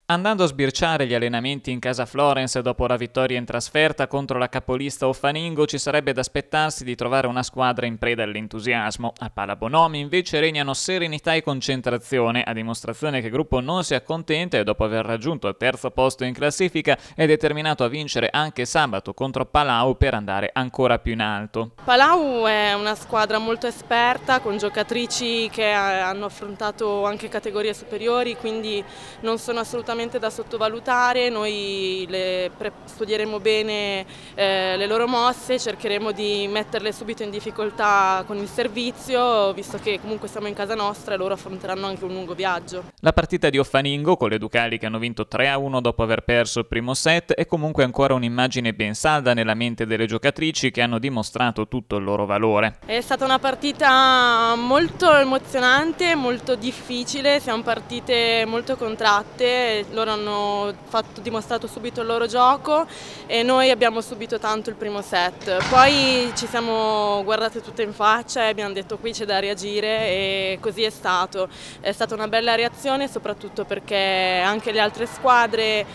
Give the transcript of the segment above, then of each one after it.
Andando a sbirciare gli allenamenti in casa Florence dopo la vittoria in trasferta contro la capolista Offaningo, ci sarebbe da aspettarsi di trovare una squadra in preda all'entusiasmo. A Pala Bonomi invece regnano serenità e concentrazione, a dimostrazione che il gruppo non si accontenta e dopo aver raggiunto il terzo posto in classifica è determinato a vincere anche sabato contro Palau per andare ancora più in alto. Palau è una squadra molto esperta, con giocatrici che hanno affrontato anche categorie superiori, quindi non sono assolutamente da sottovalutare. Noi studieremo bene le loro mosse, cercheremo di metterle subito in difficoltà con il servizio, visto che comunque siamo in casa nostra e loro affronteranno anche un lungo viaggio. La partita di Offaningo, con le Ducali che hanno vinto 3-1 dopo aver perso il primo set, è comunque ancora un'immagine ben salda nella mente delle giocatrici che hanno dimostrato tutto il loro valore. È stata una partita molto emozionante, molto difficile, siamo partite molto contratte, loro hanno dimostrato subito il loro gioco e noi abbiamo subito tanto il primo set. Poi ci siamo guardate tutte in faccia e abbiamo detto qui c'è da reagire e così è stato. È stata una bella reazione soprattutto perché anche le altre squadre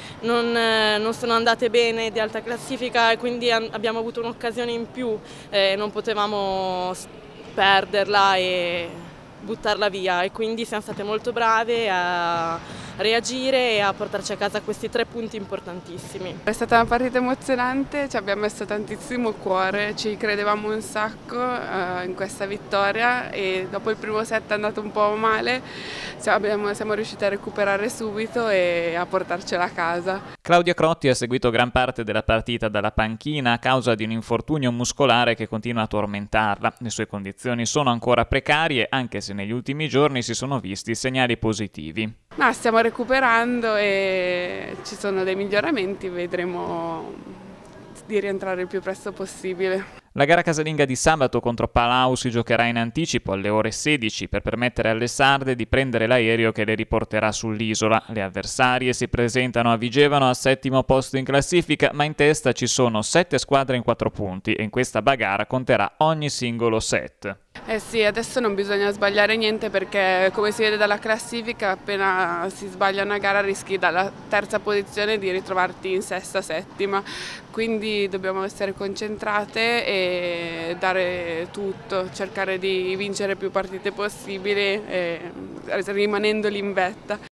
non sono andate bene di alta classifica e quindi abbiamo avuto un'occasione in più, non potevamo perderla e buttarla via e quindi siamo state molto brave a reagire e a portarci a casa questi 3 punti importantissimi. È stata una partita emozionante, ci abbiamo messo tantissimo cuore, ci credevamo un sacco in questa vittoria e dopo il primo set è andato un po' male, siamo riusciti a recuperare subito e a portarcela a casa. Claudia Crotti ha seguito gran parte della partita dalla panchina a causa di un infortunio muscolare che continua a tormentarla. Le sue condizioni sono ancora precarie, anche se negli ultimi giorni si sono visti segnali positivi. No, stiamo recuperando e ci sono dei miglioramenti, vedremo di rientrare il più presto possibile. La gara casalinga di sabato contro Palau si giocherà in anticipo alle ore 16 per permettere alle sarde di prendere l'aereo che le riporterà sull'isola. Le avversarie si presentano a Vigevano al 7° posto in classifica, ma in testa ci sono 7 squadre in 4 punti e in questa bagarre conterà ogni singolo set. Eh sì, adesso non bisogna sbagliare niente perché come si vede dalla classifica appena si sbaglia una gara rischi dalla terza posizione di ritrovarti in sesta, settima, quindi dobbiamo essere concentrate e dare tutto, cercare di vincere più partite possibili rimanendo lì in vetta.